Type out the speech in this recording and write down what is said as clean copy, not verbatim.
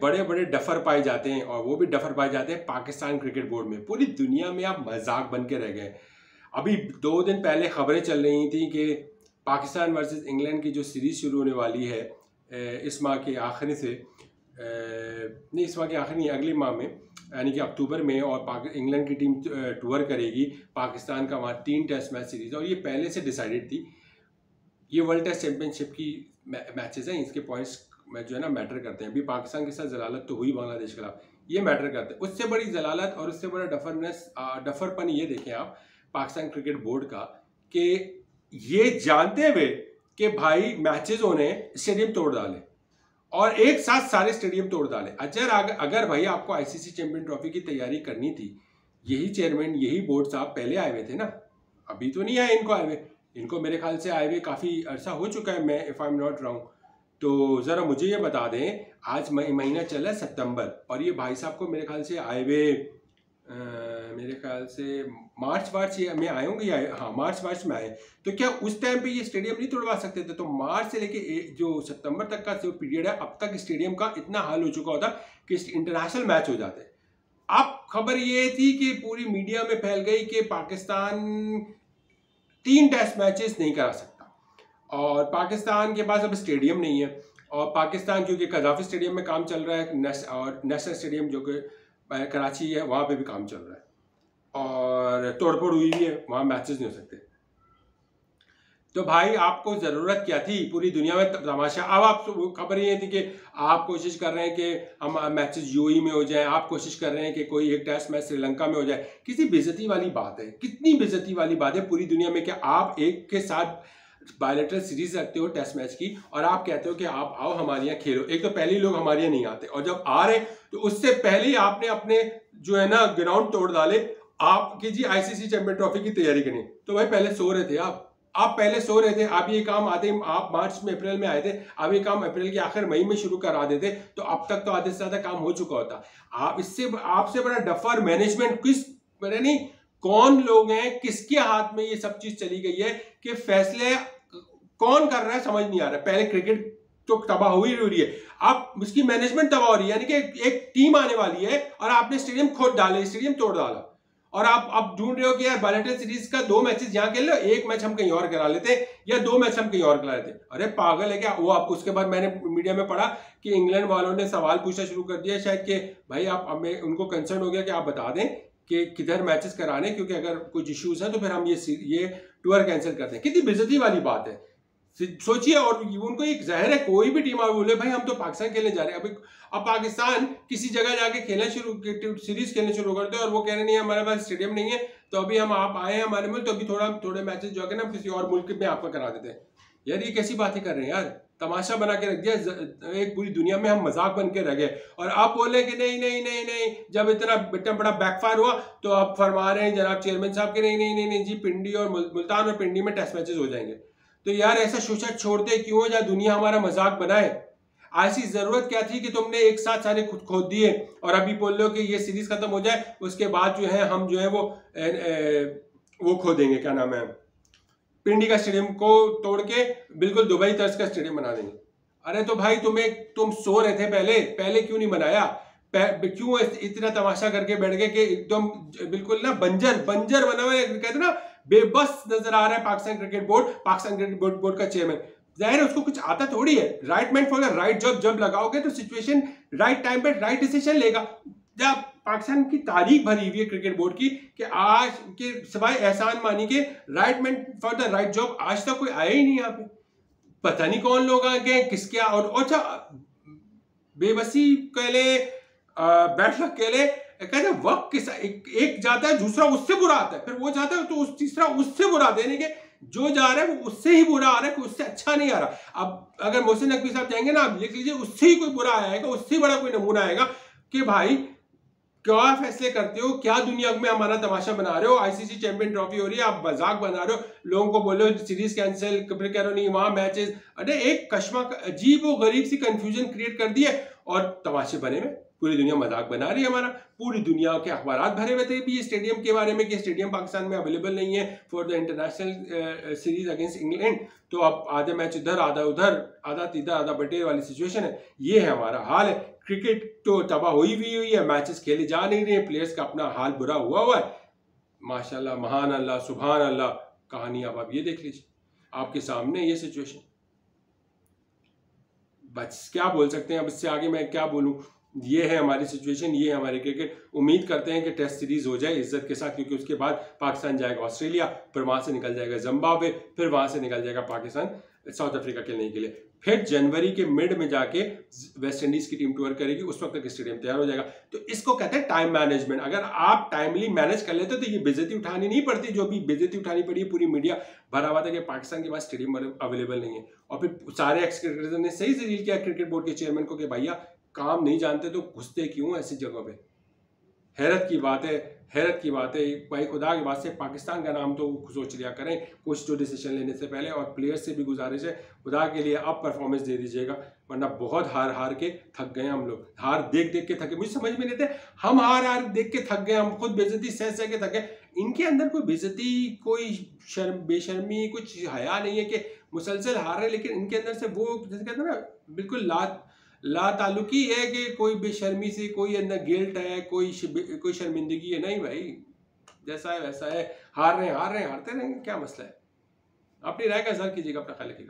बड़े बड़े डफर पाए जाते हैं, और वो भी डफर पाए जाते हैं पाकिस्तान क्रिकेट बोर्ड में। पूरी दुनिया में आप मजाक बन के रह गए। अभी 2 दिन पहले खबरें चल रही थी कि पाकिस्तान वर्सेस इंग्लैंड की जो सीरीज़ शुरू होने वाली है इस माह के आखिरी से, नहीं इस माह के आखिरी नहीं, अगले माह में, यानी कि अक्टूबर में, और इंग्लैंड की टीम टूर करेगी पाकिस्तान का वहाँ 3 टेस्ट मैच सीरीज़, और ये पहले से डिसाइडेड थी। ये वर्ल्ड टेस्ट चैम्पियनशिप की मैचेस हैं, इसके पॉइंट्स में जो है ना मैटर करते हैं। अभी पाकिस्तान के साथ जलालत तो हुई बांग्लादेश के खिलाफ, ये मैटर करते हैं। उससे बड़ी जलालत और उससे बड़ा डफरपन ये देखें आप पाकिस्तान क्रिकेट बोर्ड का, कि ये जानते हुए कि भाई मैचेस होने, स्टेडियम तोड़ डाले, और एक साथ सारे स्टेडियम तोड़ डाले। अगर भाई आपको आईसीसी चैंपियन ट्रॉफी की तैयारी करनी थी, यही चेयरमैन, यही बोर्ड साहब पहले आए हुए थे ना, अभी तो नहीं आए इनको आए हुए। इनको मेरे ख्याल से आए हुए काफ़ी अरसा हो चुका है, मैं if I am not wrong. तो ज़रा मुझे ये बता दें, आज महीना चला है सितंबर, और ये भाई साहब को मेरे ख्याल से आए हुए मेरे ख्याल से मार्च में आए होंगे, या हाँ मार्च में आए। तो क्या उस टाइम पे ये स्टेडियम नहीं तोड़वा सकते थे? तो मार्च से लेके जो सितंबर तक का जो पीरियड है, अब तक स्टेडियम का इतना हाल हो चुका होता कि इंटरनेशनल मैच हो जाते। अब खबर ये थी कि पूरी मीडिया में फैल गई कि पाकिस्तान 3 टेस्ट मैचेस नहीं करा सकता, और पाकिस्तान के पास अब स्टेडियम नहीं है, और पाकिस्तान क्योंकि कजाफी स्टेडियम में काम चल रहा है, और नेशनल स्टेडियम जो कि कराची है वहाँ पे भी काम चल रहा है, और तोड़फोड़ हुई भी है, वहाँ मैचेस नहीं हो सकते। तो भाई आपको ज़रूरत क्या थी? पूरी दुनिया में तमाशा। अब आप खबर ये थी कि आप कोशिश कर रहे हैं कि हम मैचेस यूएई में हो जाए, आप कोशिश कर रहे हैं कि कोई एक टेस्ट मैच श्रीलंका में हो जाए। किसी बेइज्जती वाली बात है, कितनी बेइज्जती वाली बात है पूरी दुनिया में कि आप एक के साथ बायलैटरल सीरीज रखते हो टेस्ट मैच की, और आप कहते हो कि आप आओ हमारे यहाँ खेलो। एक तो पहले ही लोग हमारे यहाँ नहीं आते, और जब आ रहे तो उससे पहले ही आपने अपने जो है ना ग्राउंड तोड़ डाले। आपकी जी आईसीसी चैंपियन ट्रॉफी की तैयारी करनी, तो भाई पहले सो रहे थे आप पहले सो रहे थे। आप ये काम आते, आप मार्च में अप्रैल में आए थे, आप ये काम अप्रैल के आखिर मई में शुरू करा देते तो अब तक तो आधे से ज्यादा काम हो चुका होता। आपसे बड़ा डफर मैनेजमेंट किस, मैंने नहीं, कौन लोग हैं, किसके हाथ में ये सब चीज चली गई है कि फैसले कौन कर रहा है समझ नहीं आ रहा। पहले क्रिकेट तो तबाह हुई रही है, अब उसकी मैनेजमेंट तबाह हो रही है, यानी कि एक टीम आने वाली है और आपने स्टेडियम खोद डाले, स्टेडियम तोड़ डाला, और आप ढूंढ रहे हो कि यार बायलैटरल सीरीज का 2 मैचेस यहाँ खेल लो, एक मैच हम कहीं और करा लेते, या 2 मैच हम कहीं और करा लेते। अरे पागल है क्या वो? आप उसके बाद मैंने मीडिया में पढ़ा कि इंग्लैंड वालों ने सवाल पूछना शुरू कर दिया शायद कि भाई आप, हमें उनको कंसर्न हो गया कि आप बता दें कि किधर मैचेस कराने, क्योंकि अगर कुछ इश्यूज हैं तो फिर हम ये टूर कैंसिल करते हैं। कितनी बेइज्जती वाली बात है, सोचिए। और उनको एक ज़ाहिर है, कोई भी टीम आप बोले भाई हम तो पाकिस्तान खेलने जा रहे हैं, अब पाकिस्तान किसी जगह जाके खेलना सीरीज खेलने शुरू करते हैं और वो कह रहे नहीं हमारे पास स्टेडियम नहीं है, तो अभी हम आप आए हैं हमारे मुल्क, तो अभी थोड़े मैचेस जो है ना किसी और मुल्क में आपका करा देते हैं। यार ये कैसी बातें कर रहे हैं यार, तमाशा बना के रख दिया एक पूरी दुनिया में, हम मजाक बन के रह गए। और आप बोले कि नहीं नहीं नहीं नहीं, जब इतना बड़ा बैकफायर हुआ तो आप फरमा रहे हैं जनाब चेयरमैन साहब के नहीं नहीं नहीं नहीं जी पिंडी और मुल्तान और पिंडी में टेस्ट मैचेस हो जाएंगे। तो यार ऐसा शोशा छोड़ते क्यों जहाँ दुनिया हमारा मजाक बनाए? ऐसी जरूरत क्या थी कि तुमने एक साथ सारे खुद खोद दिए, और अभी बोल लो कि ये सीरीज खत्म हो जाए उसके बाद जो है हम जो है वो खोदेंगे, क्या नाम है, पिंडी का स्टेडियम को तोड़ के बिल्कुल दुबई तर्ज का स्टेडियम बना देंगे। अरे तो भाई तुम सो रहे थे पहले क्यों नहीं बनाया? क्यों इतना तमाशा करके बैठ गए कि एकदम बिल्कुल ना बंजर बना हुआ, कहते ना बेबस नजर आ रहा है पाकिस्तान क्रिकेट बोर्ड का चेयरमैन। जाहिर है उसको कुछ आता थोड़ी है। Right man for the right job जब लगाओगे तो सिचुएशन राइट टाइम पे राइट डिसीजन लेगा। जब पाकिस्तान की तारीख भरी हुई है क्रिकेट बोर्ड की कि आज के सिवाय एहसान मानी के right man for the right job आज तक कोई आया ही नहीं यहाँ पे। पता नहीं कौन लोग आ गए किसके, और अच्छा बेबसी कह ले, बैठ लग कह ले, कहते वक्त किस एक जाता है दूसरा उससे बुरा आता है, फिर वो जाता है तो उस तीसरा उससे बुरा, देने के जो जा रहा है वो उससे ही बुरा आ रहा है, कोई उससे अच्छा नहीं आ रहा। अब अगर मोहसिन नकवी साहब जाएंगे ना, आप लिख लीजिए, उससे ही कोई बुरा आएगा, उससे बड़ा कोई नमूना आएगा कि भाई क्या फैसले करते हो, क्या दुनिया में हमारा तमाशा बना रहे हो। आईसीसी चैंपियन ट्रॉफी हो रही है, आप मजाक बना रहे हो, लोगों को बोलो सीरीज कैंसिल, फिर कह रहे हो नहीं वहां मैचेस। अरे एक कश्मा अजीब व गरीब सी कंफ्यूजन क्रिएट कर दी है। और तमाशे बने में पूरी दुनिया मजाक बना रही है हमारा। पूरी दुनिया के अखबार भरे हुए थे भी स्टेडियम के बारे में कि स्टेडियम पाकिस्तान में अवेलेबल नहीं है for the international series against England. तो अब आधे मैच इधर आधा उधर, आधा तिधर आधा बटे वाली सिचुएशन है। ये है हमारा हाल है। क्रिकेट तो तबाह हुई है, मैचेस खेले जा नहीं रहे हैं, प्लेयर्स का अपना हाल बुरा हुआ है। माशाल्लाह, महान अल्लाह, सुभान अल्लाह, कहानी अब आप ये देख लीजिए आपके सामने ये सिचुएशन। बस क्या बोल सकते हैं अब इससे आगे, मैं क्या बोलूं। ये है हमारी सिचुएशन, ये है हमारी क्रिकेट। उम्मीद करते हैं कि टेस्ट सीरीज हो जाए इज्जत के साथ, क्योंकि उसके बाद पाकिस्तान जाएगा ऑस्ट्रेलिया, फिर वहां से निकल जाएगा जिम्बाब्वे, फिर वहां से निकल जाएगा पाकिस्तान साउथ अफ्रीका खेलने के लिए। फिर जनवरी के मिड में जाके वेस्ट इंडीज की टीम टूर करेगी, उस वक्त तक स्टेडियम तैयार हो जाएगा। तो इसको कहते हैं टाइम मैनेजमेंट। अगर आप टाइमली मैनेज कर लेते तो ये बेइज्जती उठानी नहीं पड़ती, जो भी बेइज्जती उठानी पड़ी। पूरी मीडिया भरा हुआ था कि पाकिस्तान के पास स्टेडियम अवेलेबल नहीं है, और फिर सारे एक्स क्रिकेटर्स ने सही से डील किया क्रिकेट बोर्ड के चेयरमैन को कि भैया काम नहीं जानते तो घुसते क्यों ऐसी जगह पे। हैरत की बात है, हैरत की बात है भाई। खुदा की बात से पाकिस्तान का नाम तो सोच लिया करें कुछ तो डिसीजन लेने से पहले। और प्लेयर्स से भी गुजारिश है, खुदा के लिए अब परफॉर्मेंस दे दीजिएगा, वरना बहुत हार के थक गए हम लोग। हार देख के थके, मुझे समझ में नहीं थे। हम हार देख के थक गए, हम खुद बेइज्जती सह के थक गए। इनके अंदर कोई बेइज्जती, कोई बेशर्मी, कुछ हया नहीं है कि मुसलसल हार रहे, लेकिन इनके अंदर से वो जैसे कहते हैं ना, बिल्कुल ला ताल्लुकी है कि कोई बेशर्मी से, कोई अंदर गिल्ट है, कोई शर्मिंदगी है। नहीं भाई, जैसा है वैसा है। हार रहे हैं हारते रहेंगे, क्या मसला है। अपनी राय का इज़हार कीजिएगा, अपना ख्याल रखिएगा।